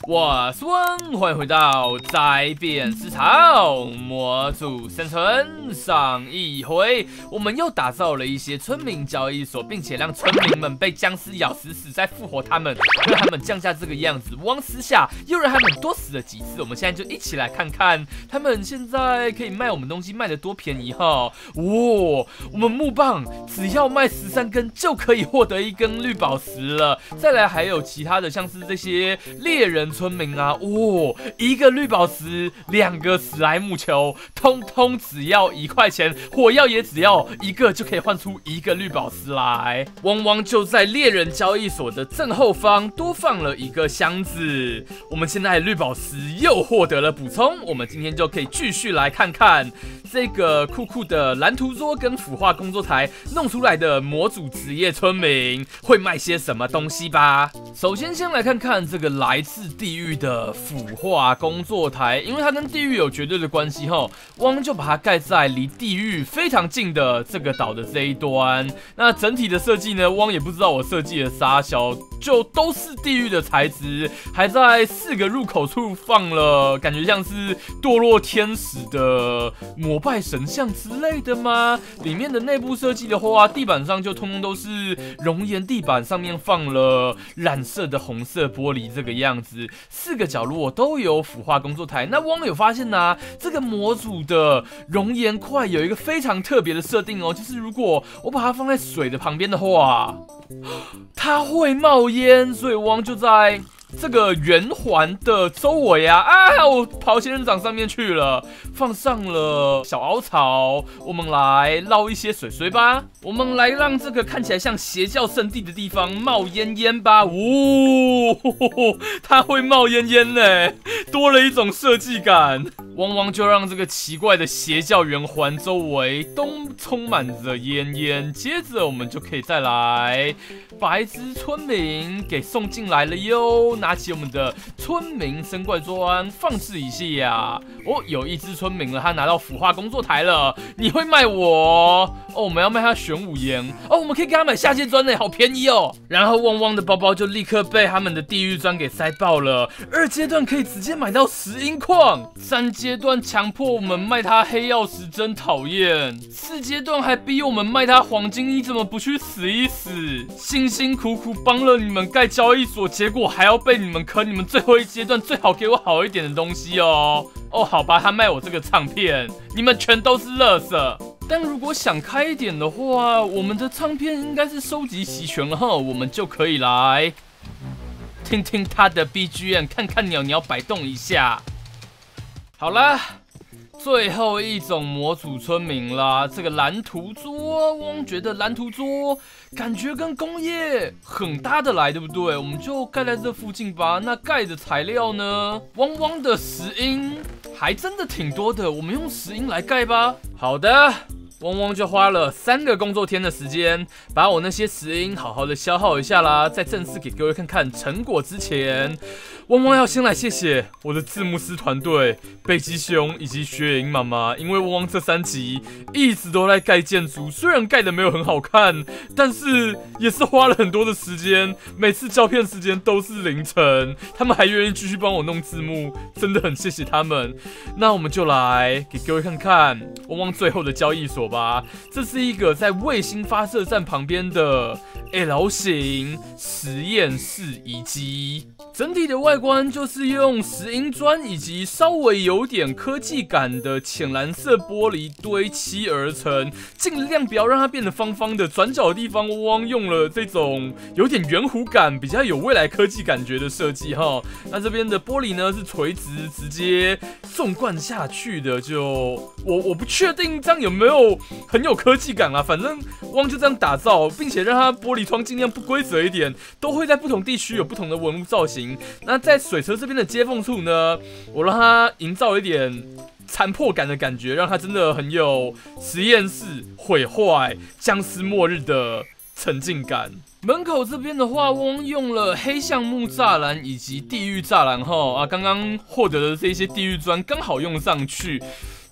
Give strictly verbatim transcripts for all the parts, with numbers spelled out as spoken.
我是汪，欢迎回到灾变市场模组生存。上一回我们又打造了一些村民交易所，并且让村民们被僵尸咬死死，再复活他们，让他们降下这个样子。汪私下又让他们多死了几次。我们现在就一起来看看他们现在可以卖我们东西卖得多便宜哈！哇、哦，我们木棒只要卖十三根就可以获得一根绿宝石了。再来还有其他的，像是这些猎人村民啊，哦，一个绿宝石，两个史莱姆球，通通只要一块钱，火药也只要一个就可以换出一个绿宝石来。汪汪就在猎人交易所的正后方多放了一个箱子，我们现在绿宝石又获得了补充，我们今天就可以继续来看看这个酷酷的蓝图桌跟腐化工作台弄出来的模组职业村民会卖些什么东西吧。首先先来看看这个来自地狱的腐化工作台，因为它跟地狱有绝对的关系齁，汪就把它盖在离地狱非常近的这个岛的这一端。那整体的设计呢，汪也不知道我设计的啥小，就都是地狱的材质，还在四个入口处放了感觉像是堕落天使的膜拜神像之类的吗？里面的内部设计的话，地板上就通通都是熔岩地板，上面放了染色的红色玻璃这个样子，四个角落都有腐化工作台。那汪有发现啊，这个模组的熔岩块有一个非常特别的设定哦，就是如果我把它放在水的旁边的话，它会冒烟，所以汪就在这个圆环的周围啊啊，我跑仙人掌上面去了，放上了小凹槽，我们来捞一些水水吧。我们来让这个看起来像邪教圣地的地方冒烟烟吧。呜、哦，它会冒烟烟呢，多了一种设计感。汪汪就让这个奇怪的邪教圆环周围都充满着烟烟，接着我们就可以再来把一只村民给送进来了哟。拿起我们的村民生怪砖放置一下，哦，有一只村民了，他拿到腐化工作台了。你会卖我哦？我们要卖他玄武岩哦，我们可以给他买下阶砖呢，好便宜哦。然后汪汪的包包就立刻被他们的地狱砖给塞爆了。二阶段可以直接买到石英矿，三阶段强迫我们卖他黑曜石，真讨厌。四阶段还逼我们卖他黄金，你怎么不去死一死？辛辛苦苦帮了你们盖交易所，结果还要被你们坑，你们最后一阶段最好给我好一点的东西哦。哦，好吧，他卖我这个唱片，你们全都是垃圾。但如果想开一点的话，我们的唱片应该是收集齐全了哈，我们就可以来听听他的 B G M， 看看鸟鸟摆动一下。好啦，最后一种模组村民啦，这个蓝图桌，汪觉得蓝图桌感觉跟工业很搭得来，对不对？我们就盖在这附近吧。那盖的材料呢？汪汪的石英还真的挺多的，我们用石英来盖吧。好的。汪汪就花了三个工作天的时间，把我那些石英好好的消耗一下啦。在正式给各位看看成果之前，汪汪要先来谢谢我的字幕师团队北极熊以及雪影妈妈，因为汪汪这三集一直都在盖建筑，虽然盖的没有很好看，但是也是花了很多的时间，每次胶片时间都是凌晨，他们还愿意继续帮我弄字幕，真的很谢谢他们。那我们就来给各位看看汪汪最后的交易所吧。这是一个在卫星发射站旁边的 L 型实验室遗迹，整体的外观就是用石英砖以及稍微有点科技感的浅蓝色玻璃堆砌而成，尽量不要让它变得方方的。转角的地方汪汪用了这种有点圆弧感、比较有未来科技感觉的设计哈。那这边的玻璃呢是垂直直接纵贯下去的，就我我不确定这样有没有很有科技感啊，反正汪就这样打造，并且让它玻璃窗尽量不规则一点，都会在不同地区有不同的文物造型。那在水车这边的接缝处呢，我让它营造一点残破感的感觉，让它真的很有实验室毁坏、僵尸末日的沉浸感。门口这边的话，汪用了黑橡木栅栏以及地狱栅栏哈啊，刚刚获得的这些地狱砖刚好用上去。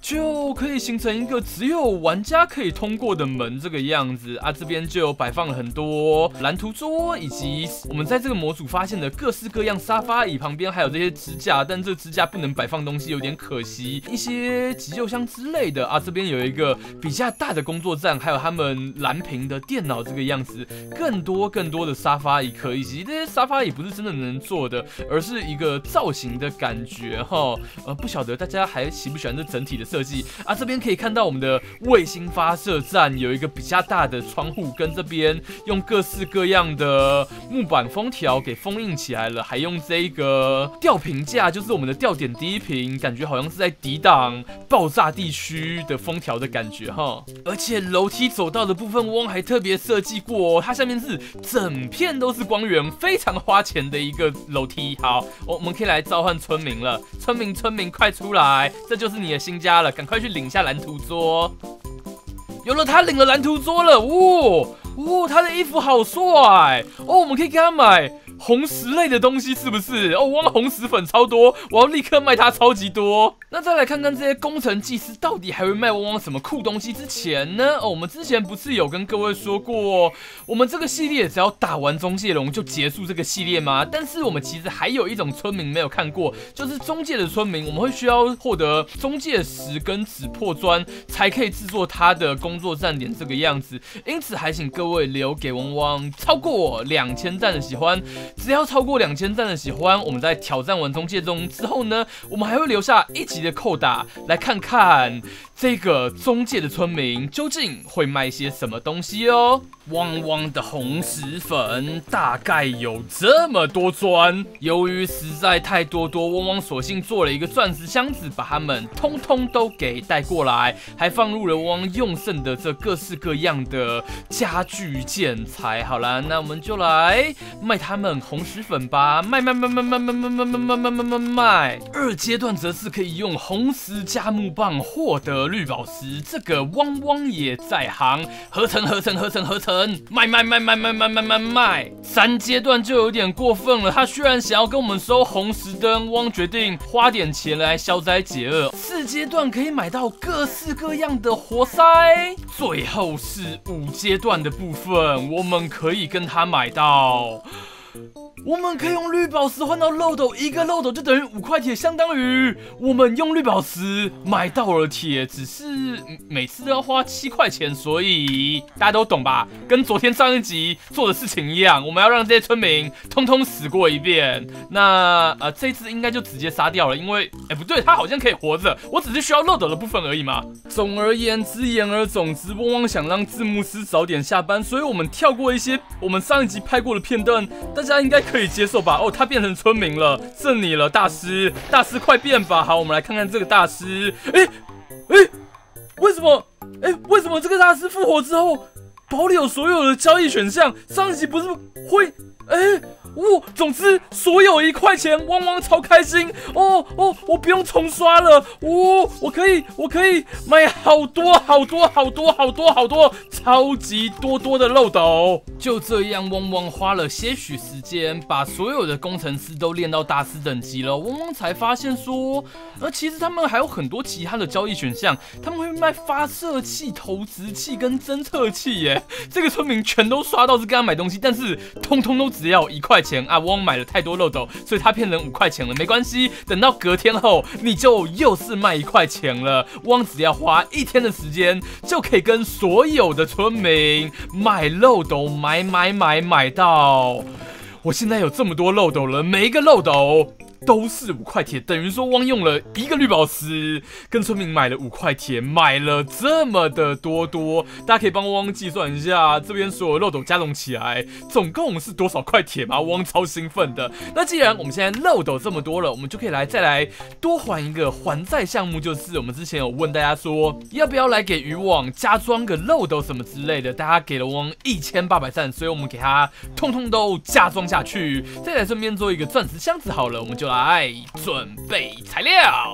就可以形成一个只有玩家可以通过的门这个样子啊。这边就有摆放了很多蓝图桌，以及我们在这个模组发现的各式各样沙发椅，旁边还有这些支架，但这支架不能摆放东西，有点可惜。一些急救箱之类的啊，这边有一个比较大的工作站，还有他们蓝屏的电脑这个样子，更多更多的沙发椅可以，以及这些沙发椅不是真的能坐的，而是一个造型的感觉哈。呃，不晓得大家还喜不喜欢这整体的设计啊？这边可以看到我们的卫星发射站有一个比较大的窗户，跟这边用各式各样的木板封条给封印起来了，还用这个吊瓶架，就是我们的吊点低频，感觉好像是在抵挡爆炸地区的封条的感觉哈。而且楼梯走道的部分，汪还特别设计过、哦，它下面是整片都是光源，非常花钱的一个楼梯。好，我们可以来召唤村民了，村民村民快出来，这就是你的新家了，赶快去领下蓝图桌。有了，他领了蓝图桌了，哇、哦、他的衣服好帅哦，我们可以给他买红石类的东西，是不是？哦，汪红石粉超多，我要立刻卖它超级多。那再来看看这些工程技师到底还会卖汪汪什么酷东西之前呢？哦，我们之前不是有跟各位说过，我们这个系列只要打完中介龙就结束这个系列吗？但是我们其实还有一种村民没有看过，就是中介的村民，我们会需要获得中介石跟纸破砖才可以制作它的工作站点这个样子。因此还请各位留给汪汪超过两千赞的喜欢。只要超过两千赞的喜欢，我们在挑战完中介中之后呢，我们还会留下一集的扣打，来看看这个中介的村民究竟会卖些什么东西哦。汪汪的红石粉大概有这么多砖，由于实在太多多，汪汪索性做了一个钻石箱子，把它们通通都给带过来，还放入了汪汪用剩的这各式各样的家具建材。好啦，那我们就来卖他们红石粉吧，卖卖卖卖卖卖卖卖卖卖卖卖卖。二阶段则是可以用红石加木棒获得绿宝石，这个汪汪也在行，合成合成合成合成。卖卖卖卖卖卖卖卖卖，三阶段就有点过分了。他居然想要跟我们收红石灯，汪决定花点钱来消灾解厄。四阶段可以买到各式各样的活塞，最后是五阶段的部分，我们可以跟他买到。我们可以用绿宝石换到漏斗，一个漏斗就等于五块铁，相当于我们用绿宝石买到了铁，只是每次都要花七块钱，所以大家都懂吧？跟昨天上一集做的事情一样，我们要让这些村民通通死过一遍。那呃，这次应该就直接杀掉了，因为哎不对，他好像可以活着，我只是需要漏斗的部分而已嘛。总而言之，言而总之，汪汪想让字幕师早点下班，所以我们跳过一些我们上一集拍过的片段，大家应该可以。可以接受吧？哦，他变成村民了，剩你了，大师，大师快变吧！好，我们来看看这个大师。哎哎，为什么？哎，为什么这个大师复活之后保留所有的交易选项？上一集不是会？哎。哦，总之所有一块钱，汪汪超开心哦哦，我不用重刷了，哦，我可以我可以买好多好多好多好多好多超级多多的漏斗。就这样，汪汪花了些许时间，把所有的工程师都练到大师等级了。汪汪才发现说，呃，其实他们还有很多其他的交易选项，他们会卖发射器、投掷器跟侦测器耶。这个村民全都刷到是跟他买东西，但是通通都只要一块钱。钱啊，汪买了太多漏斗，所以他骗人五块钱了。没关系，等到隔天后，你就又是卖一块钱了。汪只要花一天的时间，就可以跟所有的村民买漏斗，买买买买到。我现在有这么多漏斗了，每一个漏斗都是五块铁，等于说汪用了一个绿宝石，跟村民买了五块铁，买了这么的多多。大家可以帮汪计算一下，这边所有漏斗加总起来，总共是多少块铁吗？汪超兴奋的。那既然我们现在漏斗这么多了，我们就可以来再来多还一个还债项目，就是我们之前有问大家说，要不要来给渔网加装个漏斗什么之类的，大家给了汪一千八百赞，所以我们给他通通都加装下去。再来顺便做一个钻石箱子好了，我们就来准备材料。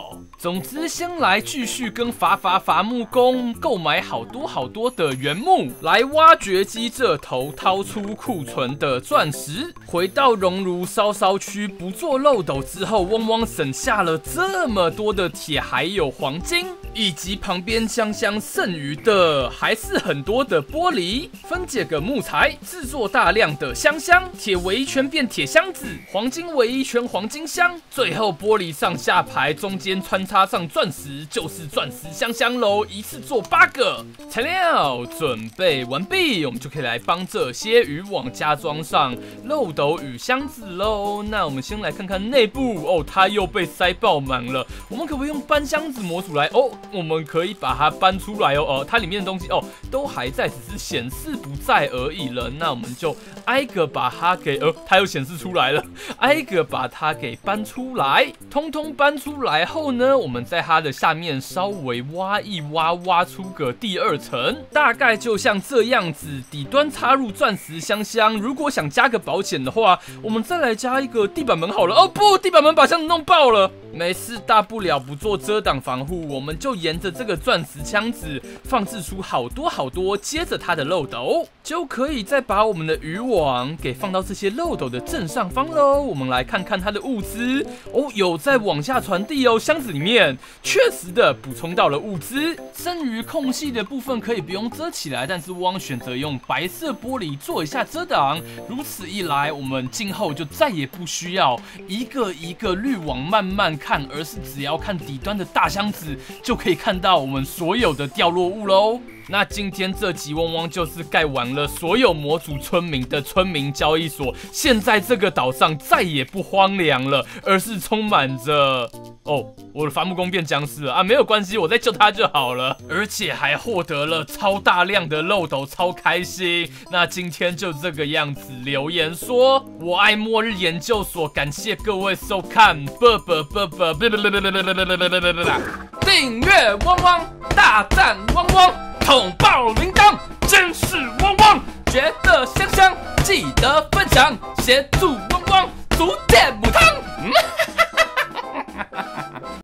总之，先来继续跟伐伐伐木工购买好多好多的原木，来挖掘机这头掏出库存的钻石。回到熔炉烧烧区不做漏斗之后，汪汪省下了这么多的铁，还有黄金，以及旁边香香剩余的还是很多的玻璃。分解个木材，制作大量的香香，铁围一圈变铁箱子，黄金围一圈黄金箱，最后玻璃上下排，中间穿插上钻石，就是钻石香香喽。一次做八个，材料准备完毕，我们就可以来帮这些渔网加装上漏斗与箱子喽。那我们先来看看内部哦，它又被塞爆满了。我们可不可以用搬箱子模组来哦？我们可以把它搬出来哦。哦，它里面的东西哦都还在，只是显示不在而已了。那我们就挨个把它给呃，它又显示出来了，挨个把它给搬出来。通通搬出来后呢，我们在它的下面稍微挖一挖，挖出个第二层，大概就像这样子。底端插入钻石香香，如果想加个保险的话，我们再来加一个地板门好了。哦不，地板门把箱子弄爆了。没事，大不了不做遮挡防护，我们就沿着这个钻石箱子放置出好多好多，接着它的漏斗，就可以再把我们的渔网给放到这些漏斗的正上方喽。我们来看看它的物资哦，有在往下传递哦，箱子里面确实的补充到了物资，剩余空隙的部分可以不用遮起来，但是汪选择用白色玻璃做一下遮挡，如此一来，我们今后就再也不需要一个一个滤网慢慢看，而是只要看底端的大箱子，就可以看到我们所有的掉落物喽。那今天这集汪汪就是盖完了所有模组村民的村民交易所，现在这个岛上再也不荒凉了，而是充满着哦，我的伐木工变僵尸了啊，没有关系，我再救他就好了，而且还获得了超大量的漏斗，超开心。那今天就这个样子，留言说我爱末日研究所，感谢各位收看，啵啵啵啵啵啵啵啵啵啵啵啵啵啵，订阅汪汪，大赞汪汪。捅爆铃铛，真是汪汪！觉得香香，记得分享，协助汪汪，组点母汤。嗯